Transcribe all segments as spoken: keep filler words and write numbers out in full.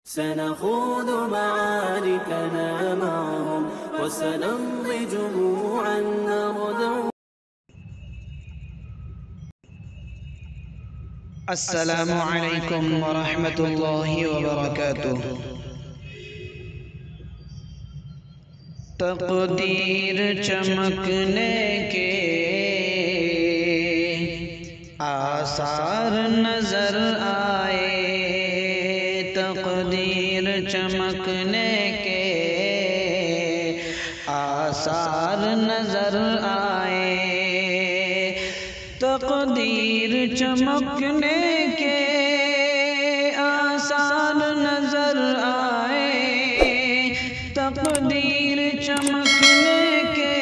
سنخوض معاركنا معهم وسنمضي جموعا نردع. السلام علیکم ورحمۃ اللہ وبرکاتہ. تقدیر چمکنے کے آثار نظر آئے، تقدیر چمکنے کے آثار نظر آئے، تقدیر چمکنے کے آثار نظر آئے، تقدیر چمکنے کے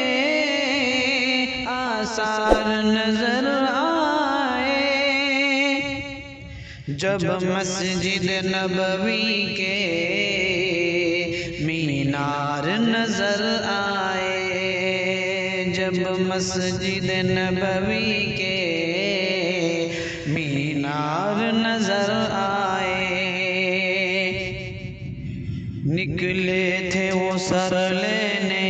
آثار نظر آئے. جب مسجد نبوی کے مینار نظر آئے، جب مسجد نبوی کے مینار نظر آئے، نکلے تھے وہ سر لینے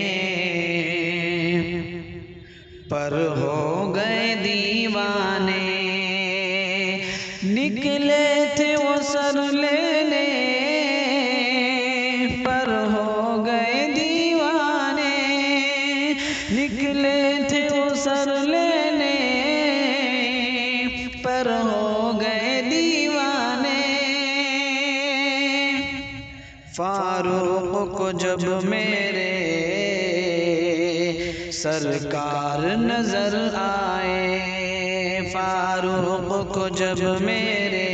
پر ہو گئے دیوانے، نکلے تھے وہ سر لینے پر ہو گئے دیوانے، نکلے تھے وہ سر لینے پر ہو گئے دیوانے. فاروق کو جب میرے سرکار نظر آئے، فاروق کو جب میرے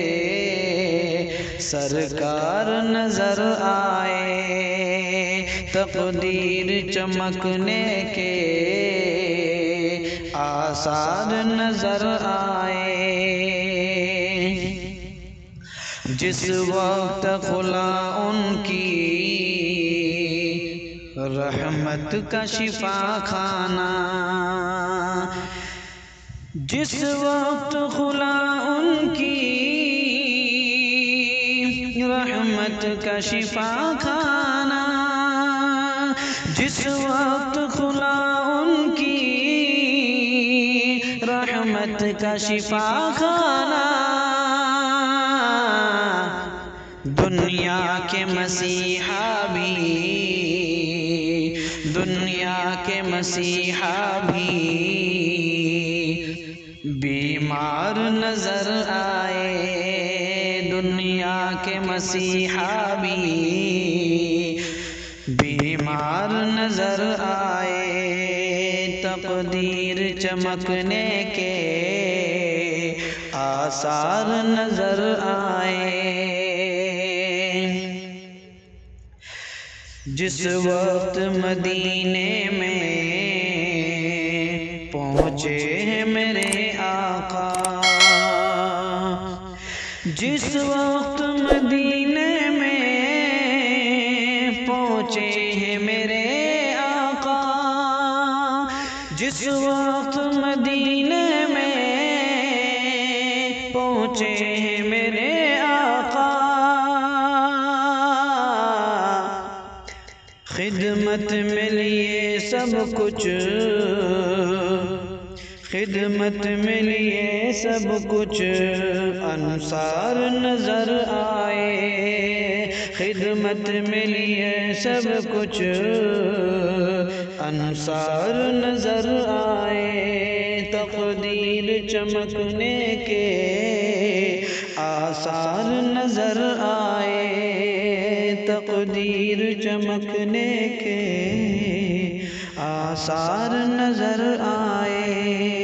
سرکار نظر آئے، تقدیر چمکنے کے آثار نظر آئے. جس وقت کھلا ان کی رحمت کا شفا خانہ، جس وقت کھلا ان کی رحمت کا شفا خانہ، جس وقت کھلا ان کی رحمت کا شفا خانہ، دنیا کے مسیحا بھی دنیا کے مسیحا بھی بیمار نظر آئے، دنیا کے مسیحا بھی بیمار نظر آئے، تقدیر چمکنے کے آثار نظر آئے. جس وقت مدینے میں پہنچے ہیں میرے آقا، جس وقت مدینے میں پہنچے ہیں میرے آقا، جس وقت مدینے میں پہنچے ہیں میرے آقا، خدمت میں لیے سب کچھ خدمت میں لیے سب کچھ انصار نظر آئے، خدمت میں لیے سب کچھ انصار نظر آئے، تقدیر چمکنے کے آثار نظر آئے، تقدیر چمکنے کے آثار نظر آئے.